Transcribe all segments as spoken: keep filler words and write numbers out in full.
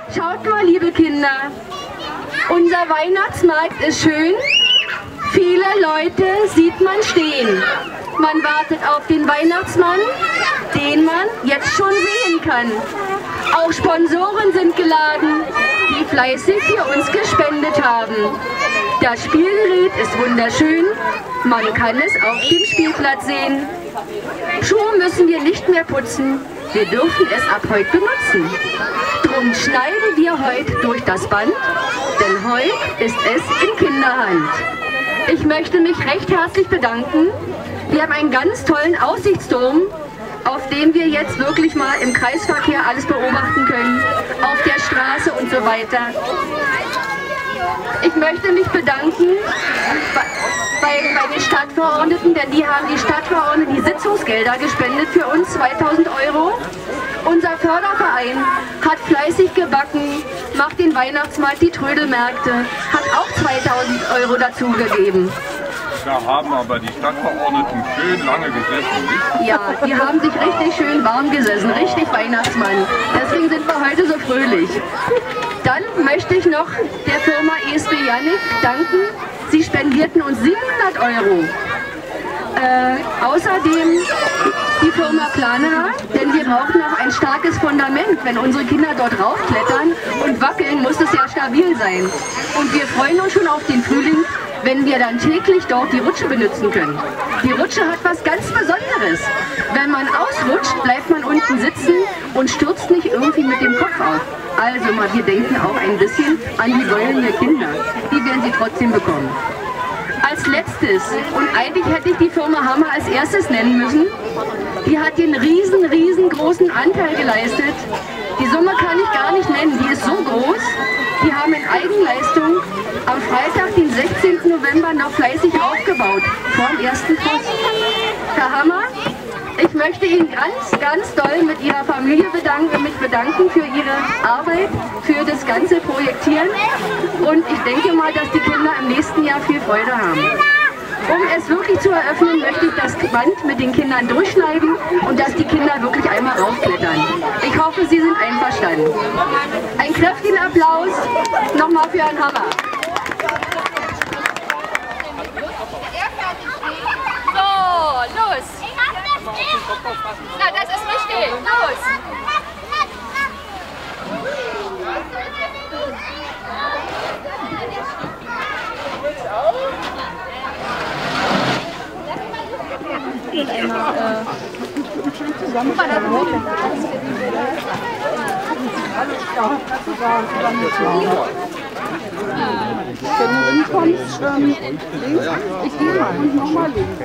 Schaut mal, liebe Kinder, unser Weihnachtsmarkt ist schön. Viele Leute sieht man stehen. Man wartet auf den Weihnachtsmann, den man jetzt schon sehen kann. Auch Sponsoren sind geladen, die fleißig für uns gespendet haben. Das Spielgerät ist wunderschön, man kann es auf dem Spielplatz sehen. Schuhe müssen wir nicht mehr putzen, wir dürfen es ab heute benutzen. Drum schneiden wir heute durch das Band, denn heute ist es in Kinderhand. Ich möchte mich recht herzlich bedanken. Wir haben einen ganz tollen Aussichtsturm, auf dem wir jetzt wirklich mal im Kreisverkehr alles beobachten können, auf der Straße und so weiter. Ich möchte mich bedanken bei, bei den Stadtverordneten, denn die haben die Stadtverordneten die Sitzungsgelder gespendet für uns, zweitausend Euro. Unser Förderverein hat fleißig gebacken, macht den Weihnachtsmarkt, die Trödelmärkte, hat auch zweitausend Euro dazugegeben. Da haben aber die Stadtverordneten schön lange gesessen, nicht? Ja, die haben sich richtig schön warm gesessen, richtig Weihnachtsmann. Deswegen sind wir heute so fröhlich. Dann möchte ich noch der Firma E S B Jannik danken. Sie spendierten uns siebenhundert Euro. Äh, außerdem die Firma Planerer, denn wir brauchen auch ein starkes Fundament. Wenn unsere Kinder dort raufklettern und wackeln, muss es ja stabil sein. Und wir freuen uns schon auf den Frühling, wenn wir dann täglich dort die Rutsche benutzen können. Die Rutsche hat was ganz Besonderes. Wenn man ausrutscht, bleibt man unten sitzen und stürzt nicht irgendwie mit dem Kopf auf. Also mal, wir denken auch ein bisschen an die Säulen der Kinder. Die werden sie trotzdem bekommen. Als letztes, und eigentlich hätte ich die Firma Hammer als erstes nennen müssen, die hat den riesen, riesengroßen Anteil geleistet. Die Summe kann ich gar nicht nennen, die ist so groß. Die haben in Eigenleistung am Freitag, den sechzehnten November, noch fleißig aufgebaut, vor dem ersten Post. Herr Hammer, ich möchte Ihnen ganz, ganz doll mit Ihrer Familie bedanken, mich bedanken für Ihre Arbeit, für das ganze Projektieren. Und ich denke mal, dass die Kinder im nächsten Jahr viel Freude haben. Um es wirklich zu eröffnen, möchte ich das Band mit den Kindern durchschneiden und dass die Kinder wirklich einmal raufklettern. Ich hoffe, Sie sind einverstanden. Einen kräftigen Applaus nochmal für Herrn Hammer. So, los! Na, das ist richtig. Los! Und einmal äh, zusammen bei der Rote. Wenn du hinkommst, ähm, links, ich gehe mal und nochmal links.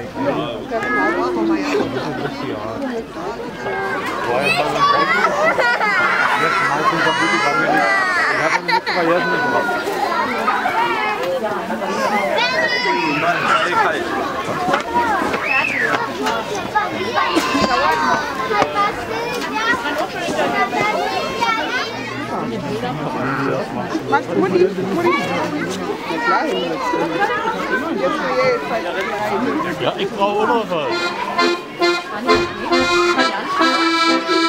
Machst du Mutti? Mutti? Ja, ich brauche auch noch was.